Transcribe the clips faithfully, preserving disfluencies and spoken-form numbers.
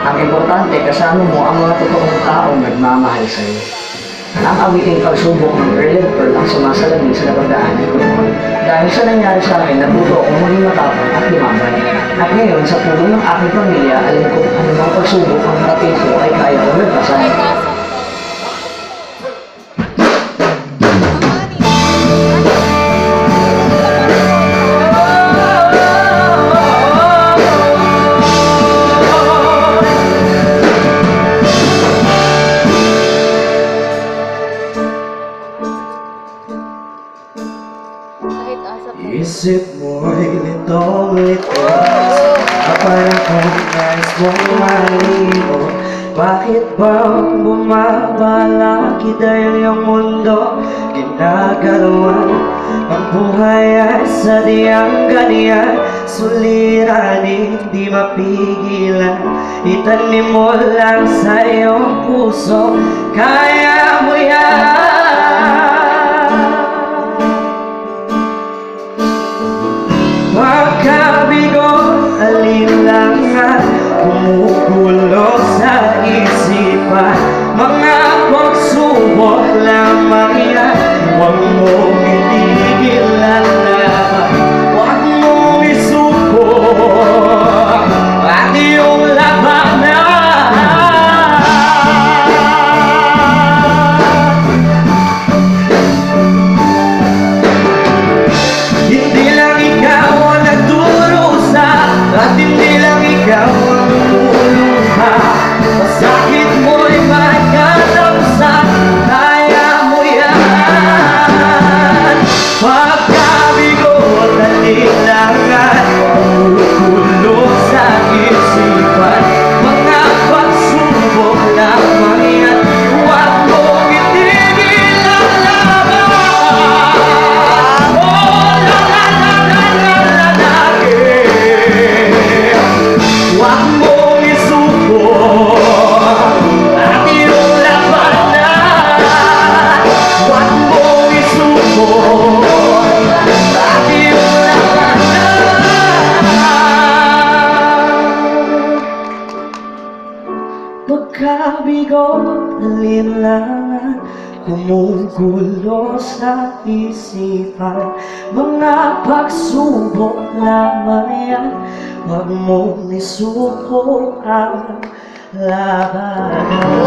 Ang importante, kasama mo ang mga totoong taong nagmamahal sa iyo. Ang awiting pagsubok ng early pearl ang sumasalamin sa napagdaanan ko. Dahil sa nangyari sa akin, natuto akong muling matapang at lumaban. At ngayon, sa puno ng aking pamilya, alam ko ano bang pagsubok ang narating ko ay kaya ko nagpasan. Isip mo'y litong-lito Parang kung nais mong malimot Bakit bang bumabalaki dahil yung mundo ginagalawan Ang buhay ay sadyang ganyan Suliranin, di mapigilan Itanim mo lang sa iyong puso Kaya mo yan Alinlangan, kumukulo sa isipan Mga pagsubok lamang yan Huwag mong itigil ang laban Huwag mong isuko at iyong labanan Hindi lang ikaw ang nagdurusa at hindi lang ikaw ang lumuluha Masakit mo'y may katapsan Kaya mo yan Pagkabigo at alinlangan Kumukulo sa isipan Mga pagsubok lamang yan Huwag mong itigil ang laban Oh, la la la la la la la Huwag mong isuko at iyong labanan Huwag mong isuko at iyong labanan Pagkabigo at alinlangan Kumugulo sa isipan Mga pagsubok lamang yan Huwag mong isuko ang laban.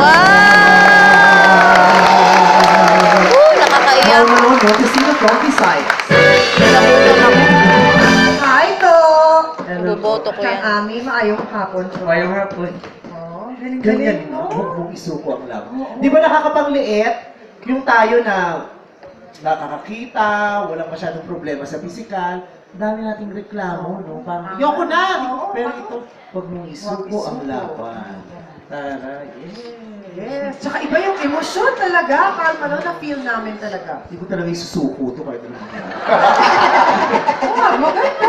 Wow! Woo! Nakakaiyak. Ano mo, Montesino Trophy Sites. Nabutan ako. Hi to! Boboto ko yan. Kang Ami, maayong hapon po. Mayroong hapon. Oh, Ganyan, galing-galing mo. huwag mong isuko ang laban. Di ba nakakapangliit yung tayo na nakakakita, walang masyadong problema sa pisikal, dami nating reklamo, no? Parang, yoko na! Pero ito, huwag mong isuko ang laban. Tara, yeah. Yes. Tsaka iba yung emosyon talaga. Carl Malone, na-feel namin talaga. Hindi ko talaga isusuko ito kahit ano nangyari. Oh, maganda.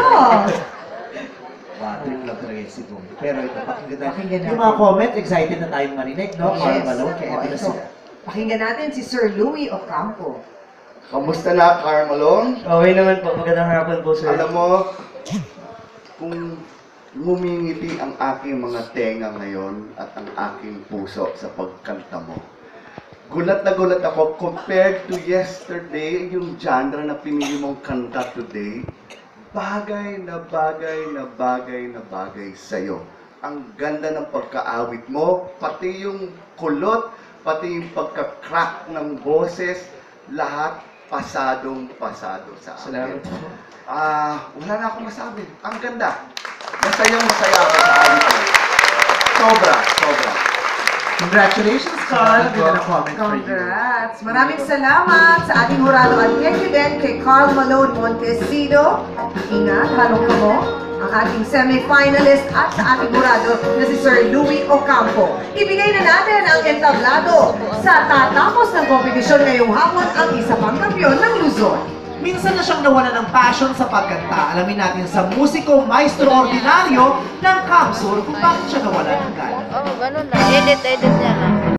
Wow, trip lang talaga yung sigong. Pero ito, pakinggan natin. Pakinggan natin. Yung mga comment, excited na tayong marinig, no? Yes. Carl Malone, kaya Oh, ito na ito. sila. Pakinggan natin si Sir Louie Ocampo. Kamusta na, Carl Malone? Okay naman po, magandang hapon po, sir. Alam mo, kung ngumingiti ang aking mga tenga ngayon at ang aking puso sa pagkanta mo, gulat na gulat ako compared to yesterday, yung genre na pinili mong kanta today, bagay na bagay na bagay na bagay sa'yo. Ang ganda ng pagkaawit mo, pati yung kulot, pati yung pagka-crack ng boses, lahat pasadong pasado sa akin. Salamat po. Ah, wala na akong masabi. Ang ganda. Masayang masaya ako sa awit mo. Sobra, sobra. Congratulations, Carl. Ganda na comment for you. Congrats! Maraming salamat sa ating hurado at thank you din kay Carl Malone Montesido. Ingat, halong mo. Ang ating semi-finalist at sa ating hurado na si Sir Louie Ocampo. Ibigay na natin ang entablado sa tatapos ng kompetisyon ngayong hapon ang isa pang kampiyon ng Luzon. Minsan na siyang nawala ng passion sa pagkanta. Alamin natin sa musiko maestro ordinaryo ng Kamsur kung bakit siya nawala ng gana. Oh, ganun na. Edit, edit niya na.